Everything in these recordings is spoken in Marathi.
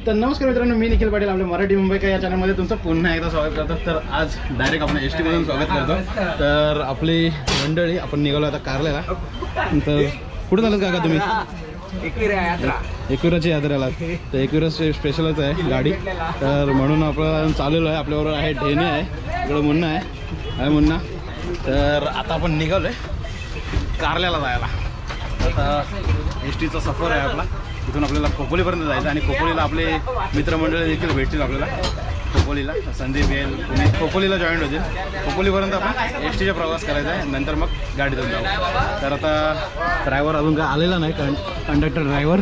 तर नमस्कार मित्रांनो, मी निखिल पाटील आपल्या मराठी मुंबईकर या चॅनलमध्ये तुमचं पुन्हा एकदा स्वागत करतो। तर आज डायरेक्ट आपण एसटी मधून स्वागत करतो। तर आपली मंडळी आपण निघालो आता कारल्याला। तर कुठून आलात काका तुम्ही? एकविराची यात्रेला। तर एकविरा स्पेशलच आहे गाडी, तर म्हणून आपण चाललेलो आहे। आपल्याबरोबर आहे ढेणे आहे, इकडे मुन्ना आहे मुन्ना। तर आता आपण निघालोय कारल्याला जायला। आता एसटीचा सफर आहे आपला, इथून आपल्याला खोपोलीपर्यंत जायचं आणि खोपोलीला आपले मित्रमंडळी देखील भेटतील आपल्याला। खोपोलीला संदीप येईल, तुम्ही खोपोलीला जॉईन होतील। खोपोलीपर्यंत आपण एसटीचा प्रवास करायचा आहे, नंतर मग गाडीतून जाऊ। तर आता ड्रायव्हर अजून काय आलेला नाही, कंडक्टर ड्रायव्हर।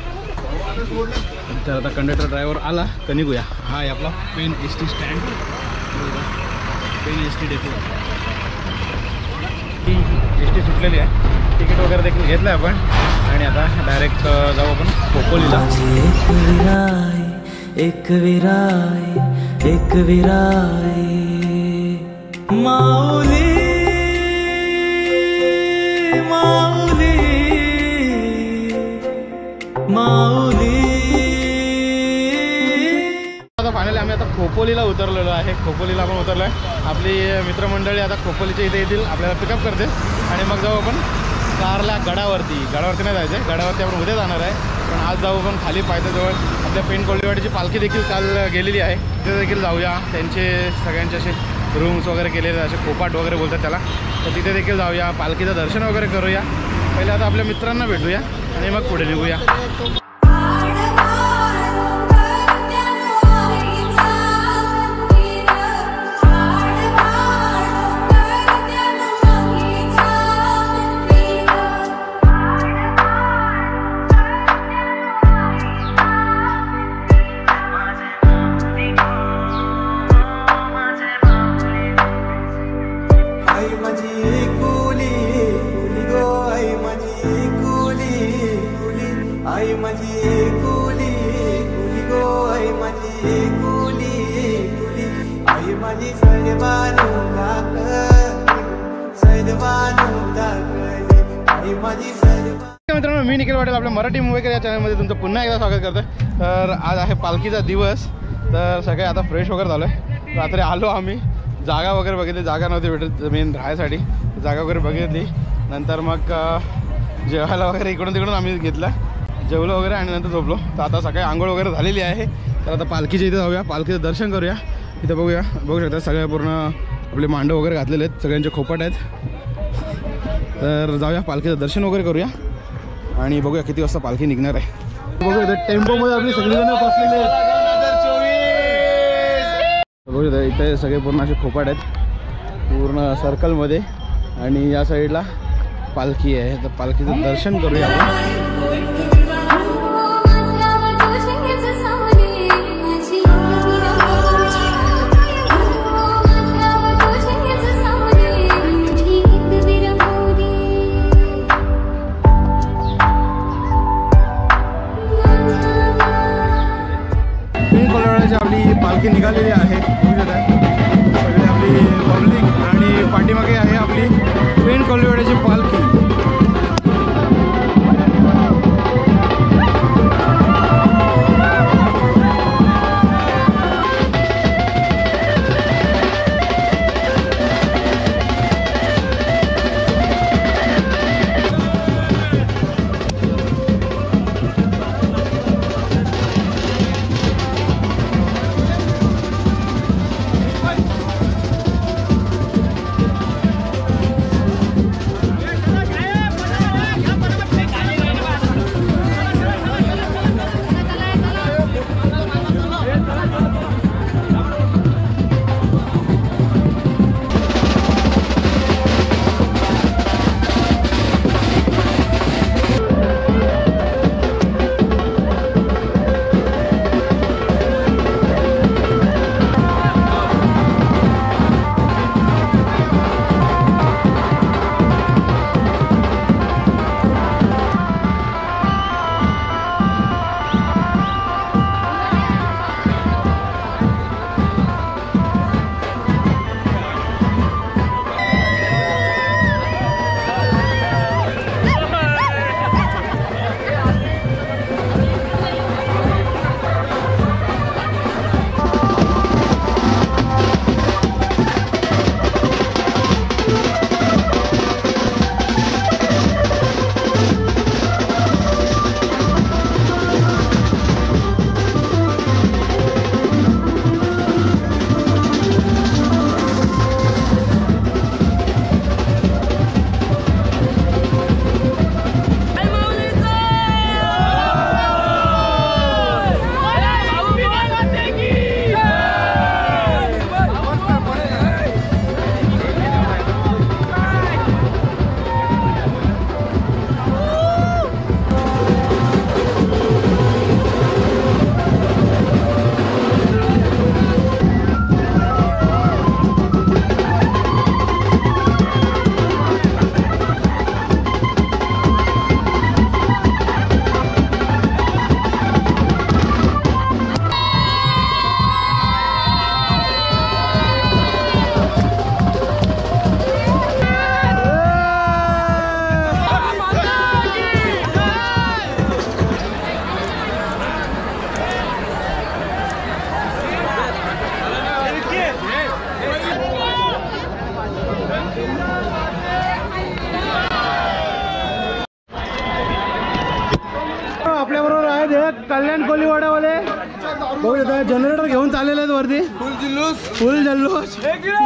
तर आता कंडक्टर ड्रायव्हर आला का निघूया। हा आहे आपला Pen ST stand, Pen ST depot. ST सुटलेली आहे, तिकीट वगैरे देखील घेतलं आहे आपण आणि आता डायरेक्ट जाऊ आपण खोपोलीला। एक विराई माऊली माऊली माऊली। आता फायनली आम्ही आता खोपोलीला उतरलेलो आहे। खोपोलीला आपण उतरलो आहे, आपली मित्रमंडळी आता खोपोलीच्या इथे येतील, आपल्याला पिकअप करतील आणि मग जाऊ आपण कारल्या गडावरती नाही जायचं, गडावरती आपण उद्या जाणार आहे। पण आज जाऊ आपण खाली पायथ्याजवळ, आपल्या पेन कोल्हेवाडीची पालखी देखील काल गेलेली आहे, तिथे देखील जाऊया। त्यांचे सगळ्यांचे असे रूम्स वगैरे केलेले, असे खोपाट वगैरे बोलतात त्याला, तर तिथे देखील जाऊया, पालखीचं दर्शन वगैरे करूया। पहिले आता आपल्या मित्रांना भेटूया आणि मग पुढे निघूया। मित्रांनो, मी निखिल पाटील आपल्या मराठी मुंबईकर या चॅनलमध्ये तुमचं पुन्हा एकदा स्वागत करतो। तर आज आहे पालखीचा दिवस, तर सगळे आता फ्रेश वगैरे झालो आहे। रात्री आलो आम्ही, जागा वगैरे बघितली, जागा नव्हती भेटत मेन राहायसाठी, जागा वगैरे बघितली। नंतर मग जेवायला वगैरे इकडून तिकडून आम्ही घेतला, जेवलो वगैरे आणि नंतर झोपलो। तर आता सकाळी आंघोळ वगैरे झालेली आहे, तर आता पालखीच्या इथे जाऊया, पालखीचं दर्शन करूया। इथे बघू शकता सगळे पूर्ण आपले मांडव वगैरे घातलेले आहेत, सगळ्यांचे खोपट आहेत। तर जाऊया, पालखीचं दर्शन वगैरे करूया आणि बघूया किती वाजता पालखी निघणार आहे। बघूया टेम्पोमध्ये आपली सगळीजण बसलेले आहेत। बघू शकता इथे सगळे पूर्ण असे खोपाट आहेत पूर्ण सर्कलमध्ये, आणि या साईडला पालखी आहे। तर पालखीचं दर्शन करूया आपण। आपली पालखी निघालेली आहे, सगळी आपली पब्लिक, आणि पाठीमागे आहे आपली पेन कोल्हेवाडीची पालखी। कल्याण कोलीवाडावाले बघू शकता जनरेटर घेऊन चाललेले आहेत वरती. फुल जल्लोष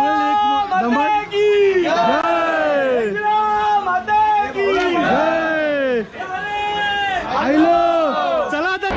आईलो. चला आता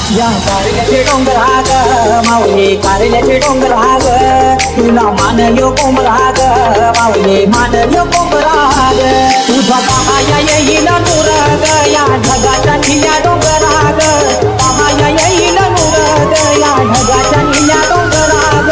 या कारल्याचे डोंगराग माऊली कारल्याचे डोंगराग तुला मान यो कोंबराग माऊली मान यो कोंबराग तुझा पाहाया येईल नुरग या ढगाच्या निल्या डोंगराग पाहाया येईल नुरग या ढगाच्या निल्या डोंगराग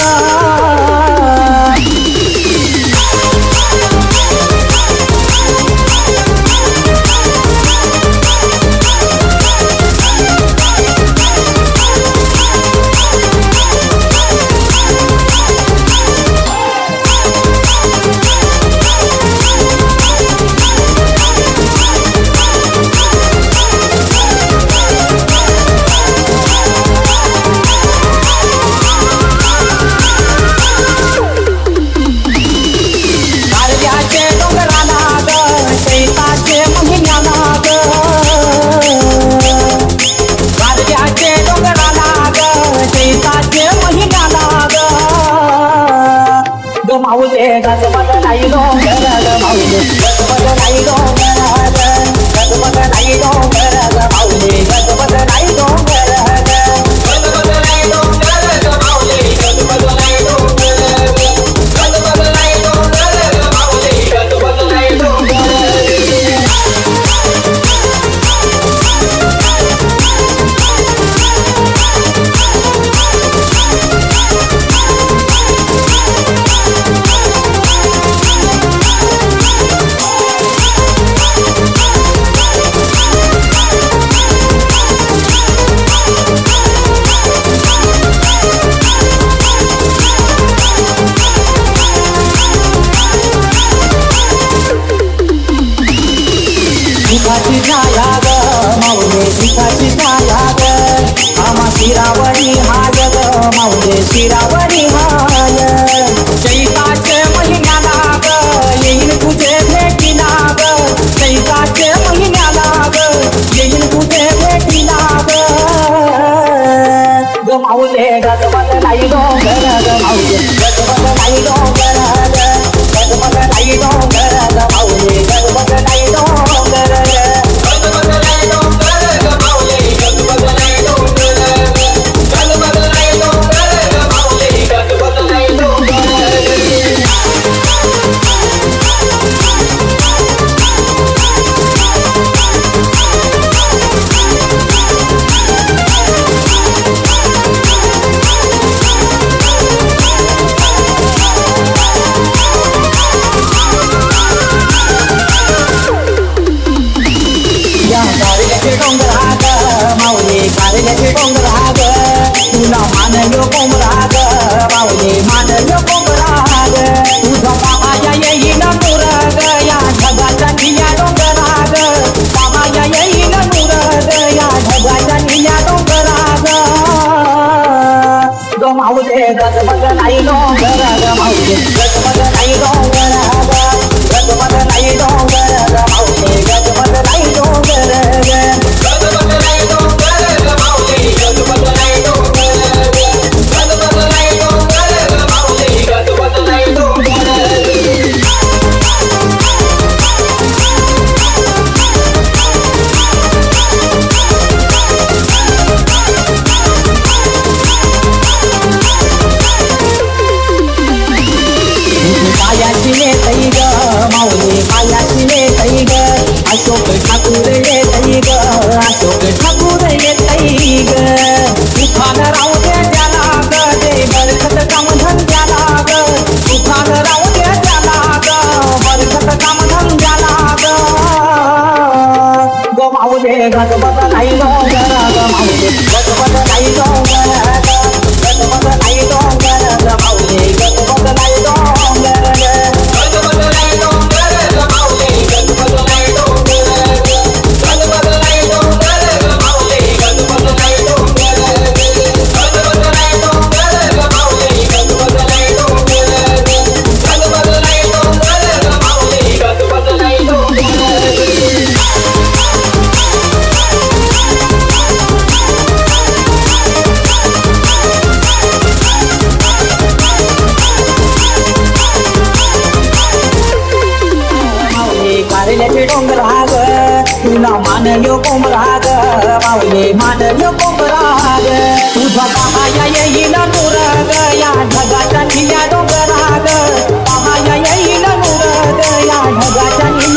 माऊले गजबज नाही डोंगर माऊले गजबज नाही डोंगर गजबज नाही डोंगर माऊले गजबज नाही डोंगर गजबज नाही डोंगर माऊले गजबज नाही डोंगर गजबज नाही डोंगर माऊले गजबज नाही डोंगर सुखाची छाया ग माऊले सुखाची छाया ग आम्हा शिरावणी हाय ग माऊले शिरावणी हाय चैताचे महिन्याला ग येईन तुझे भेटीला ग चैताचे महिन्याला ग येईन तुझे भेटीला ग ग माऊले गजबज नाही डोंगर ग माऊले गजबज नाही डोंगर गजबज नाही डोंगर ग माऊले गजबज नाही डोंगर गजबज नाही डोंगर ग माऊले गजबज नाही डोंगर गजबज नाही डोंगर ग माऊले गजबज नाही डोंगर कारल्याचे डोंगराग माऊली कारल्याचे डोंगराग तुला मान यो कोंबराग माऊली मान यो कोंबराग तुझा पाहाया येईल नुरग या ढगाच्या निल्या डोंगराग पाहाया येईल नुरग या ढगाच्या निल्या डोंगराग ग माऊले गजबज नाही डोंगर ग माऊले गजबज नाही डोंगर गजबज नाही डोंगर ग माऊले गजबज नाही डोंगर गजबज नाही डोंगर ग माऊले गजबज नाही डोंगर गजबज नाही डोंगर ग माऊले गजबज नाही डोंगर पायाची नेतई ग माऊली पायाची नेतई ग अशोक ठाकूर येतई ग अशोक ठाकूर येतई ग सुखान राहू दे त्याला ग दे बरकत काम धंद्याला ग सुखान राहू दे त्याला ग बरकत काम धंद्याला ग ग माऊले गजबज नाही डोंगर ग माऊले गजबज नाही डोंगर गजबज नाही डोंगर ग माऊले गजबज नाही डोंगर गजबज नाही डोंगर ग माऊले गजबज नाही डोंगर गजबज नाही डोंगर ग माऊले गजबज नाही डोंगर गजबज नाही डोंगर ग माऊले गजबज नाही डोंगर गजबज नाही डोंगर ग माऊले गजबज नाही डोंगर कारल्याचे डोंगराग तुला मान यो कोंबराग माऊली मान यो कोंबराग गाठानी